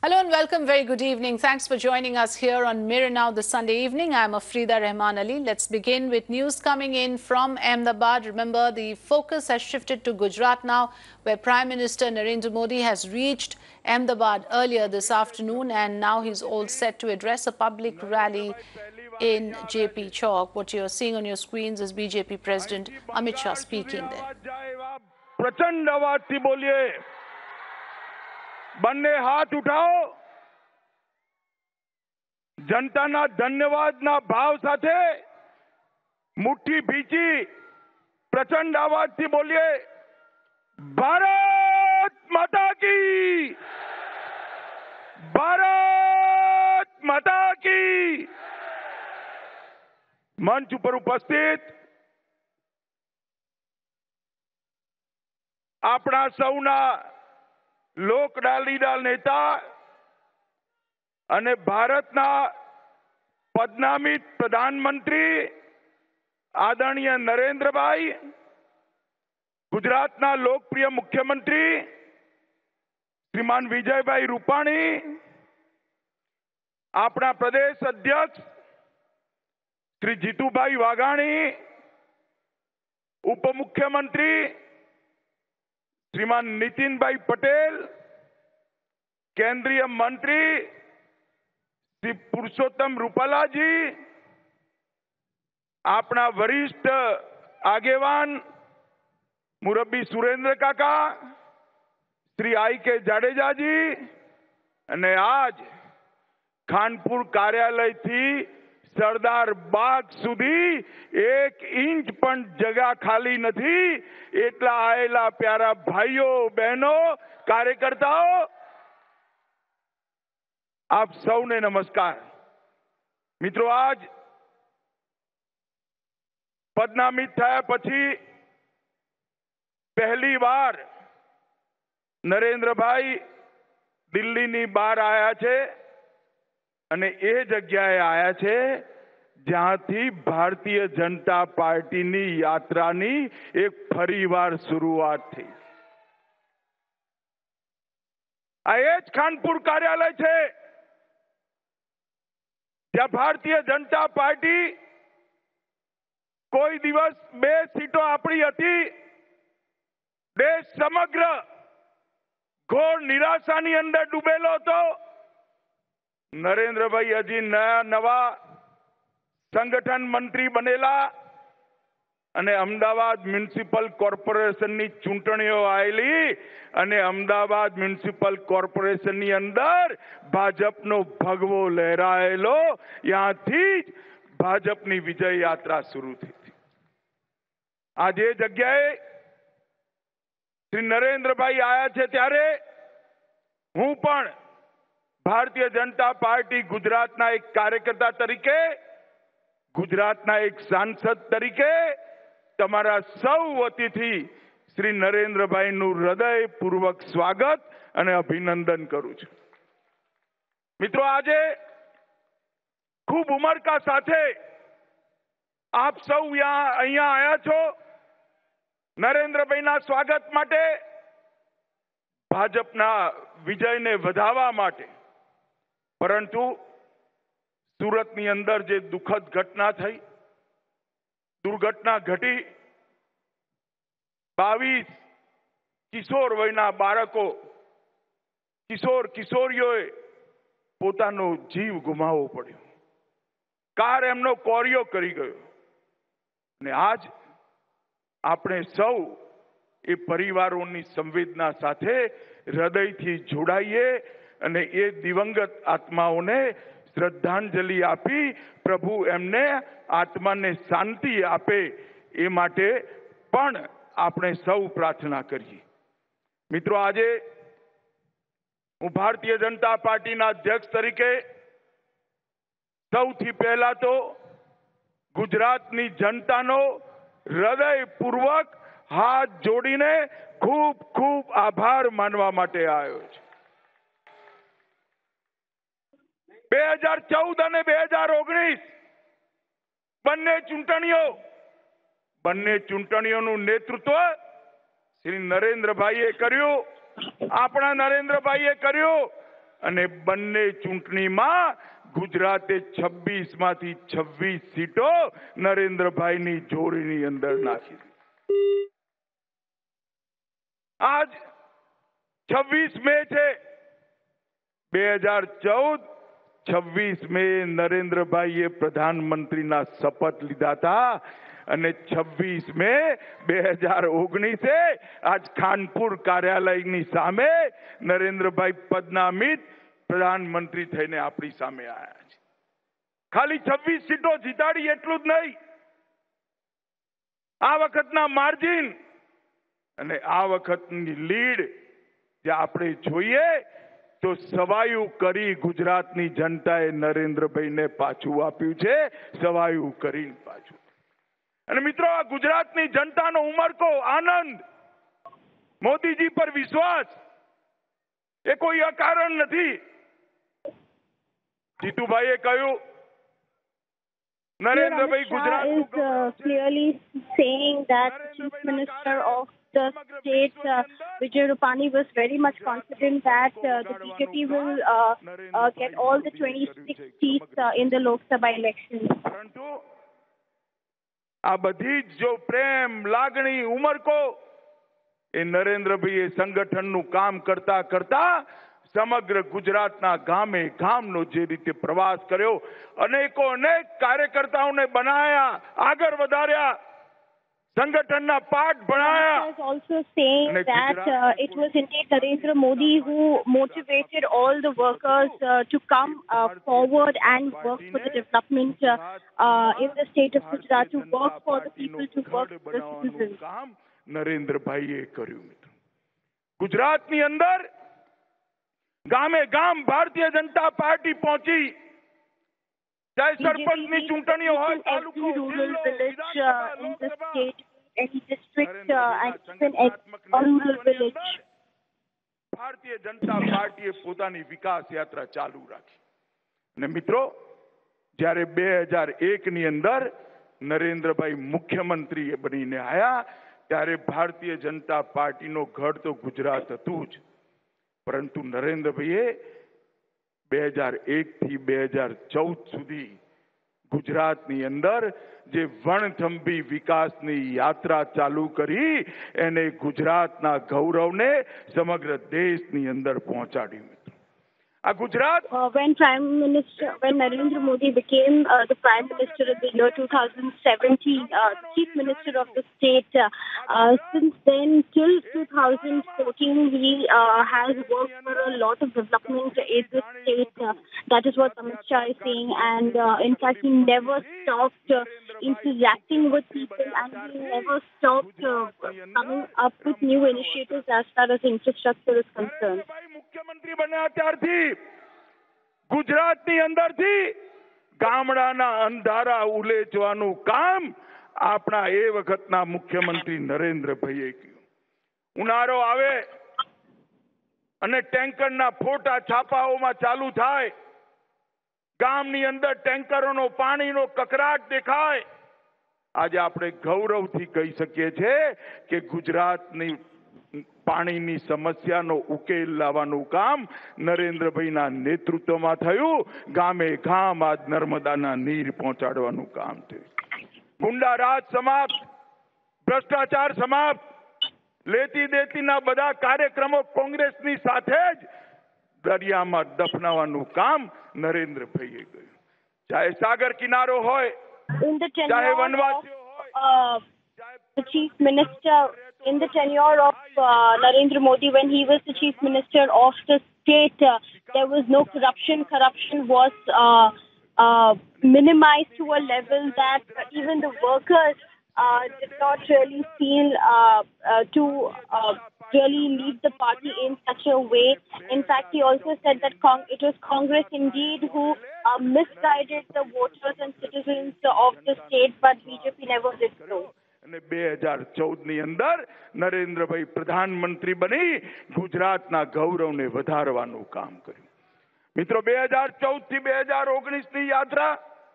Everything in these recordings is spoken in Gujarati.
Hello and welcome. Very good evening. Thanks for joining us here on Mirror Now this Sunday evening. I'm Afrida Rahman Ali. Let's begin with news coming in from Ahmedabad. Remember, the focus has shifted to Gujarat now, where Prime Minister Narendra Modi has reached Ahmedabad earlier this afternoon, and now he's all set to address a public rally in JP Chowk. What you're seeing on your screens is BJP President Amit Shah speaking there. બંને હાથ ઉઠાઓ જનતાના ધન્યવાદના ભાવ સાથે મુઠ્ઠી ભીંચી પ્રચંડ અવાજથી બોલીએ ભારત માતા કી ભારત માતા કી મંચ ઉપર ઉપસ્થિત આપણા સૌના લોકડાલીના નેતા અને ભારતના પદ્નામિત પ્રધાનમંત્રી આદરણીય નરેન્દ્રભાઈ, ગુજરાતના લોકપ્રિય મુખ્યમંત્રી શ્રીમાન વિજયભાઈ રૂપાણી, આપણા પ્રદેશ અધ્યક્ષ શ્રી જીતુભાઈ વાઘાણી, ઉપમુખ્યમંત્રી श्रीमान नितिन भाई पटेल, केंद्रीय मंत्री श्री पुरुषोत्तम रूपाला जी, अपना वरिष्ठ आगेवान मुरब्बी सुरेंद्र काका, श्री आई के जाडेजा जी, અને આજ ખાનપુર કાર્યાલય થી સરદાર બાગ સુધી 1 ઇંચ પણ જગા ખાલી નથી એટલા આયેલા પ્યારા ભાઈઓ બહેનો કાર્યકર્તાઓ આપ સૌને નમસ્કાર। મિત્રો, આજ પદ્નામિત થયા પછી પહેલી વાર નરેન્દ્રભાઈ દિલ્હીની બહાર આયા છે અને એ જગ્યાએ આયા છે જ્યાંથી ભારતીય જનતા પાર્ટીની યાત્રાની એક ફરીવાર શરૂઆત થઈ। આ એ જ ખાનપુર કાર્યાલય છે જ્યાં ભારતીય જનતા પાર્ટી કોઈ દિવસ 2 સીટો આપણી હતી, દેશ સમગ્ર ઘોર નિરાશાની અંદર ડૂબેલો હતો। નરેન્દ્રભાઈ હજી નવા સંગઠન મંત્રી બનેલા અને અમદાવાદ મ્યુનિસિપલ કોર્પોરેશનની ચૂંટણીઓ આવેલી અને અમદાવાદ મ્યુનિસિપલ કોર્પોરેશનની અંદર ભાજપનો ભગવો લહેરાયેલો, ત્યાંથી જ ભાજપની વિજય યાત્રા શરૂ થઈ। આજે જગ્યાએ શ્રી નરેન્દ્રભાઈ આયા છે ત્યારે હું પણ ભારતીય જનતા પાર્ટી ગુજરાતના એક કાર્યકર્તા તરીકે, ગુજરાતના એક સાંસદ તરીકે તમારા સૌ વતીથી શ્રી નરેન્દ્રભાઈનું હૃદયપૂર્વક સ્વાગત અને અભિનંદન કરું છું। મિત્રો, આજે ખૂબ ઉમળકા સાથે આપ સૌ અહીંયા આયા છો નરેન્દ્રભાઈના સ્વાગત માટે, ભાજપના વિજયને વધાવવા માટે। પરંતુ સુરતની અંદર જે દુઃખદ ઘટના થઈ, દુર્ઘટના ઘટી, 22 કિશોર વયના બાળકો, કિશોર કિશોરીઓએ પોતાનો જીવ ગુમાવવો પડ્યો, કાર એમનો કોરિયો કરી ગયો અને આજ આપણે સૌ એ પરિવારોની સંવેદના સાથે હૃદયથી જોડાઈએ અને એ દિવંગત આત્માઓને શ્રદ્ધાંજલિ આપી પ્રભુ એમને આત્માને શાંતિ આપે એ માટે પણ આપણે સૌ પ્રાર્થના કરીએ। મિત્રો, આજે હું ભારતીય જનતા પાર્ટીના અધ્યક્ષ તરીકે સૌથી પહેલા તો ગુજરાતની જનતાનો હૃદયપૂર્વક હાથ જોડીને ખૂબ ખૂબ આભાર માનવા માટે આવ્યો છું। 2014 અને 2019 બંને ચૂંટણીઓનું નેતૃત્વ શ્રી નરેન્દ્રભાઈએ કર્યું, આપણા નરેન્દ્રભાઈએ કર્યું અને બંને ચૂંટણીમાં ગુજરાતે 26 માંથી 26 સીટો નરેન્દ્રભાઈની જોડીની અંદર નાખી. આજ 26 મે છે 2014. 26 મે નરેન્દ્રભાઈએ પ્રધાનમંત્રીના શપથ લીધા હતા અને 26 મે 2019 આજ ખાનપુર કાર્યાલયની સામે નરેન્દ્રભાઈ પદનામિત પ્રધાનમંત્રી થઈને આપણી સામે આવ્યા છે. ખાલી 26 સીટો જીતાડી એટલું જ નહીં, આ વખતના માર્જિન અને આ વખતની લીડ જે આપણે જોઈએ તો સવાયું કરી ગુજરાતની જનતાએ નરેન્દ્રભાઈને પાછું આપ્યું છે, સવાયું કરીને પાછું. અને મિત્રો, આ ગુજરાતની જનતાનો ઉમળકો આનંદ, મોદીજી પર વિશ્વાસ એ કોઈ અકારણ નથી. જીતુભાઈએ કહ્યું Narendrabhai Gujarat clearly saying that the Chief Minister of the state, Vijay Rupani, was very much confident that the BJP will get all the 26 seats in the Lok Sabha elections. પરંતુ આ બધી જ જો પ્રેમ, લાગણી, ઉમળકો એ નરેન્દ્રભાઈએ સંગઠનનું કામ કરતા કરતા સમગ્ર ગુજરાતના ગામે ગામનો જે રીતે પ્રવાસ કર્યો, અનેકો અનેક કાર્યકર્તાઓને બનાયા, આગળ વધાર્યા, સંગઠનના પાઠ ભણાયા. Also saying that it was indeed Narendra Modi who motivated all the workers to come forward and work for the development in the state of Gujarat, to work for the people, to work for the citizens. કામ નરેન્દ્રભાઈએ કર્યું. ગુજરાતની અંદર ગામે ગામ ભારતીય જનતા પાર્ટી પહોંચી, ચાહે સરપંચની ચૂંટણીઓ હોય, તાલુકો, rural village in the state, any district, and even rural village. Bharatiya Janata પાર્ટીએ પોતાની વિકાસ યાત્રા ચાલુ રાખી. અને મિત્રો, જ્યારે 2001 ની અંદર નરેન્દ્રભાઈ મુખ્યમંત્રી બનીને આવ્યા ત્યારે ભારતીય જનતા પાર્ટીનો ગઢ તો ગુજરાત હતું જ, પરંતુ નરેન્દ્રભાઈએ 2001 થી 2014 સુધી ગુજરાતની અંદર જે વણથંભી વિકાસની યાત્રા ચાલુ કરી એને ગુજરાતના ગૌરવને સમગ્ર દેશની અંદર પહોંચાડ્યું. આ Gujarat when Narendra Modi became the Prime Minister in the year 2017, Chief Minister of the state, since then till 2014, he has worked for a lot of development in the state. That is what Amit Shah is saying, and in fact, he never stopped interacting with people, and he never stopped coming up with new initiatives as far as infrastructure is concerned. મુખ્યમંત્રી બન્યા ત્યારથી ગુજરાતની અંદરથી ગામડાના અંધારા ઉલેચવાનું કામ આપણા એ વખતના મુખ્યમંત્રી નરેન્દ્રભાઈએ કર્યું. ઉનાળો આવે અને ટેન્કરના ફોટા છાપાઓમાં ચાલુ થાય, ગામની અંદર ટેન્કરોનો પાણીનો કકરાટ દેખાય. આજે આપણે ગૌરવથી કહી શકીએ છીએ કે ગુજરાતની પાણીની સમસ્યાનો ઉકેલ લાવવાનું કામ નરેન્દ્રભાઈના નેતૃત્વમાં થયું. ગામે ગામ આજ નર્મદાના નીર પહોંચાડવાનું કામ થયું. ગુંડા રાજ સમાપ્ત, ભ્રષ્ટાચાર સમાપ્ત, લેતી દેતીના બધા કાર્યક્રમો કોંગ્રેસની સાથે જ દરિયામાં દફનાવવાનું કામ નરેન્દ્રભાઈએ કર્યું. ચાહે સાગર કિનારો હોય, ચાહે વનવાસીઓ હોય, the Chief Minister, in the tenure of Narendra Modi, when he was the Chief Minister of the state, there was no corruption. Corruption was minimized to a level that even the workers did not really feel to really lead the party in such a way. In fact, he also said that it was Congress indeed who misguided the voters and citizens of the state, but BJP never did so. અને 2014ની અંદર નરેન્દ્રભાઈ પ્રધાનમંત્રી બની ગુજરાતના ગૌરવને વધારવાનું કામ કર્યું. મિત્રો, 2014 થી 2019ની યાત્રા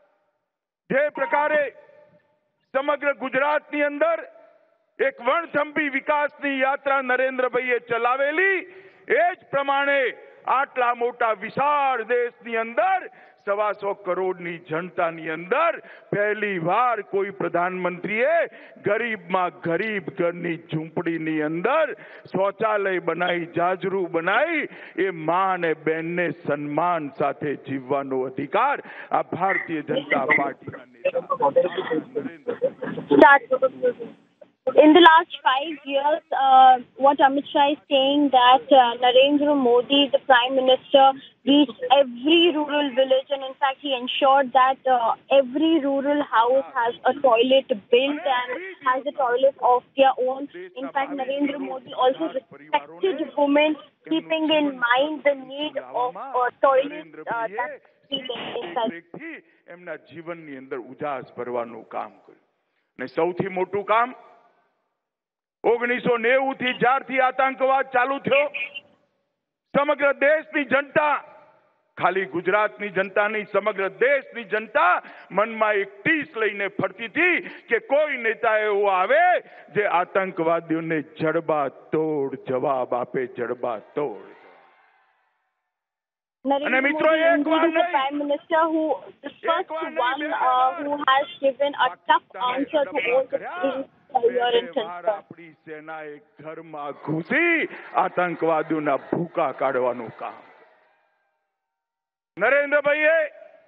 જે પ્રકારે સમગ્ર ગુજરાતની અંદર એક વણથંભી વિકાસની યાત્રા નરેન્દ્રભાઈએ ચલાવેલી, એ જ પ્રમાણે આટલા મોટા વિશાળ દેશની અંદર 125 કરોડની જનતાની અંદર પહેલી વાર કોઈ પ્રધાનમંત્રીએ ગરીબમાં ગરીબ ઘરની ઝૂંપડીની અંદર શૌચાલય બનાવી, જાજરૂ બનાવી, એ માં અને બહેનને સન્માન સાથે જીવવાનો અધિકાર આ ભારતીય જનતા પાર્ટીના નેતા. In the last 5 years, what Amit Shah is saying that Narendra Modi, the Prime Minister, reached every rural village, and in fact he ensured that every rural house has a toilet built and has a toilet of their own. In fact, Narendra Modi also respected women, keeping in mind the need of toilets that એમના જીવનની અંદર ઉજાસ ભરવાનું કામ કર્યું. અને સૌથી મોટું કામ 1990 થી જ્યારથી આતંકવાદ ચાલુ થયો, સમગ્ર દેશની જનતા, ખાલી ગુજરાતની જનતા નહીં, સમગ્ર દેશની જનતા મનમાં એક ટીસ લઈને ફરતી હતી કે કોઈ નેતા એવો આવે જે આતંકવાદીઓને જડબાતોડ જવાબ આપે, જડબાતોડ. Narendra Modi indeed is the Prime Minister who, the first one who has given a tough answer to all the things here in Chowk. આપણી સેનાએ ઘરમાં ઘૂસી આતંકવાદીઓના ભૂકા કાઢવાનું કામ. નરેન્દ્રભાઈએ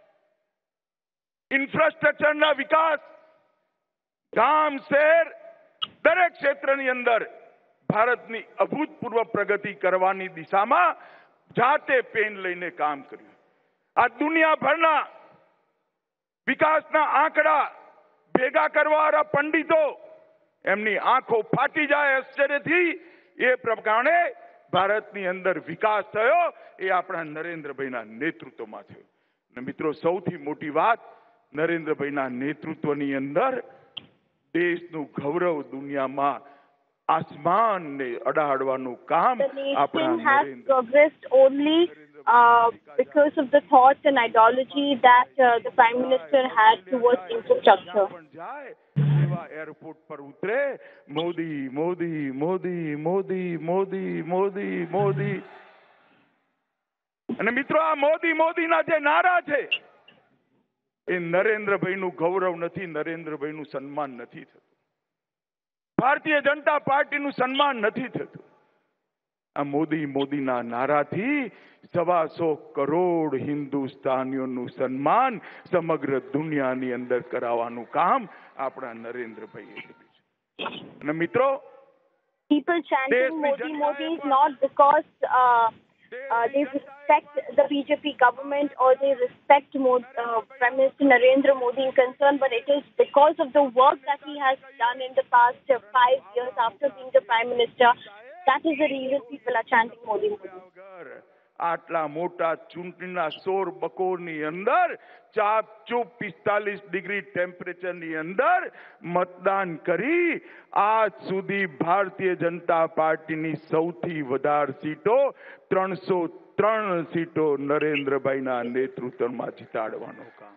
ઇન્ફ્રાસ્ટ્રક્ચરના વિકાસ, ગામ, શહેર, દરેક ક્ષેત્રની અંદર ભારતની અભૂતપૂર્વ પ્રગતિ કરવાની દિશામાં જાતે પેન લઈને કામ કર્યું. આ દુનિયાભરના વિકાસના આંકડા ભેગા કરવાવાળા પંડિતો એમની આંખો ફાટી જાય આશ્ચર્યથી. એ પ્રમાણે ભારતની અંદર વિકાસ થયો એ આપણા નરેન્દ્રભાઈના નેતૃત્વમાં થયો. અને મિત્રો, સૌથી મોટી વાત, નરેન્દ્રભાઈના નેતૃત્વની અંદર દેશનું ગૌરવ દુનિયામાં આસમાનને અડાડવાનું કામ આપણા Narendra. Progressed only because of the thoughts and ideology that the Prime Minister had towards infrastructure. Airport પર ઉતરે, મોદી મોદી મોદી મોદી મોદી મોદી મોદી. અને મિત્રો, આ મોદી મોદીના જે નારા છે એ નરેન્દ્રભાઈનું ગૌરવ નથી, નરેન્દ્રભાઈનું સન્માન નથી થતું, ભારતીય જનતા પાર્ટીનું સન્માન નથી થતું. આ મોદી મોદીના નારાથી 125 કરોડ હિન્દુસ્તાનીઓનું સન્માન સમગ્ર દુનિયાની અંદર કરાવવાનું કામ આપણા નરેન્દ્રભાઈએ કર્યું છે. અને મિત્રો, people chanting Modi Modi is not because they respect the BJP government or they respect Prime Minister Narendra Modi in concern, but it is because of the work that he has done in the past 5 years after being the Prime Minister. That is the reason people are chanting Modi Modi. આટલા મોટા ચૂંટણીના શોર બકોરની અંદર ચાપચૂપ 45 ડિગ્રી ટેમ્પરેચરની અંદર મતદાન કરી આજ સુધી ભારતીય જનતા પાર્ટીની સૌથી વધારે સીટો 303 સીટો નરેન્દ્રભાઈના નેતૃત્વમાં જીતાડવાનું કામ.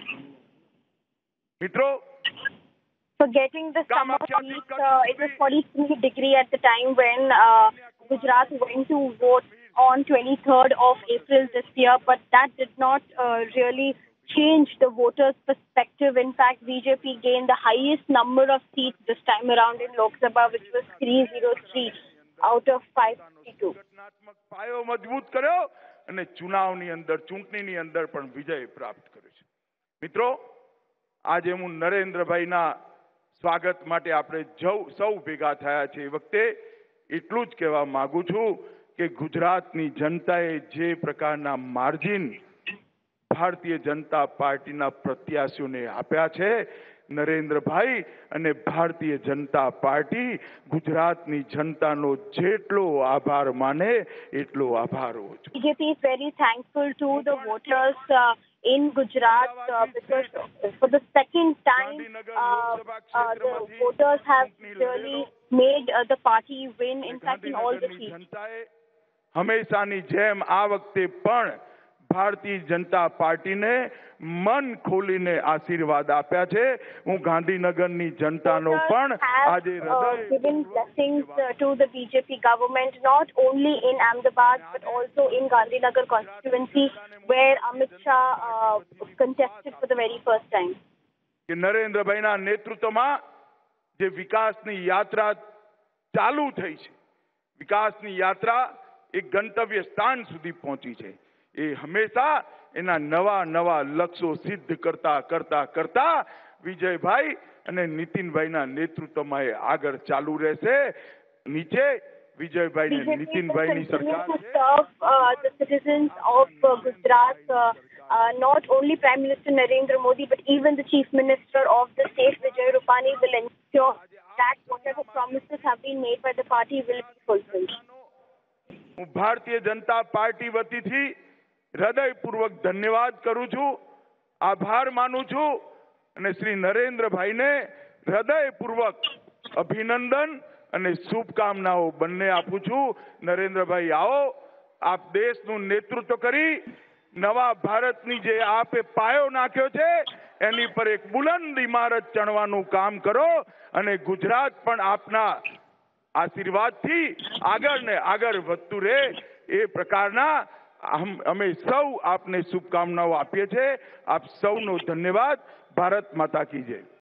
મિત્રો, forgetting the summer heat, it was 43 degree at the time when Gujarat went to vote on 23rd of April this year, but that did not really change the voters' perspective. In fact, BJP gained the highest number of seats this time around in Lok Sabha, which was 303 out of 552. પાયો મજબૂત કર્યો અને ચુનાવની અંદર, ચૂંટણીની અંદર પણ વિજય પ્રાપ્ત કર્યો છે. મિત્રો, આજે હું નરેન્દ્રભાઈના સ્વાગત માટે આપણે સૌ ભેગા થયા છે. એ વખતે એટલું જ કહેવા માંગુ છું કે ગુજરાતની જનતાએ જે પ્રકારના માર્જિન ભારતીય જનતા પાર્ટીના પ્રત્યાશીઓને આપ્યા છે, નરેન્દ્રભાઈ અને ભારતીય જનતા પાર્ટી ગુજરાતની જનતાનો જેટલો આભાર માને એટલો આભાર હોય છે. BJP is very thankful to the voters in Gujarat because for the second time the voters have really made the party win, in fact in all the seats. હંમેશાની જેમ આ વખતે પણ ભારતીય જનતા પાર્ટીને મન ખોલીને આશીર્વાદ આપ્યા છે. હું ગાંધીનગરની જનતાનો પણ આજે given blessings to the BJP government, not only in Ahmedabad but also in Gandhinagar constituency, where Amit Shah contested for the very first time. કે નરેન્દ્રભાઈના નેતૃત્વમાં જે વિકાસની યાત્રા ચાલુ થઈ છે, વિકાસની યાત્રા એક ગંતવ્ય સ્થાન સુધી પહોંચી છે. એ હંમેશા એના નવા નવા લક્ષ્યો સિદ્ધ કરતા કરતા કરતા વિજયભાઈ અને નીતિનભાઈના નેતૃત્વમાં એ આગળ ચાલુ રહેશે. નીચે વિજયભાઈ ને નીતિનભાઈની સરકાર the citizens of Gujarat, not only Prime Minister Narendra Modi but even the Chief Minister of the state, Vijay Rupani, will ensure that whatever promises have been made by the party will be fulfilled. હું ભારતીય જનતા પાર્ટી વતીથી હૃદયપૂર્વક ધન્યવાદ કરું છું, આભાર માનું છું અને શ્રી નરેન્દ્રભાઈને હૃદયપૂર્વક અભિનંદન અને શુભકામનાઓ બંને આપું છું. નરેન્દ્રભાઈ આવો, આપ દેશનું નેતૃત્વ કરી નવા ભારતની જે આપે પાયો નાખ્યો છે એની પર એક બુલંદ ઇમારત ચણવાનું કામ કરો અને ગુજરાત પણ આપના આશીર્વાદથી આગળ ને આગળ વધતું રહે એ પ્રકારના અમે સૌ આપને શુભકામનાઓ આપીએ છીએ. આપ સૌનો ધન્યવાદ. ભારત માતા કી જય.